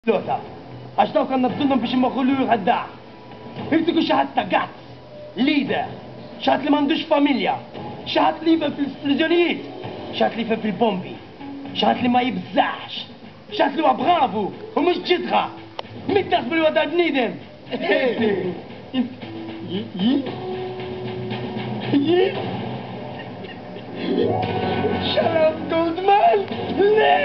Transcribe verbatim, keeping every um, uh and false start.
لوتا għax daw kanna bżonnhom biex immoħħulu jħaddaħ. Irtiku xi ħadd ta' gazz, leader, xi ħadd li m'għandux familja, xi ħadd li jifhem fil-isplużjonijiet, xi ħadd li jifhem fil-bombi, xi ħadd li ma jibżax, xi ħadd li huwa bravu u mhux ġidħa. Min taħsbu li huwa dal-bniedem? Shut up, Goldman!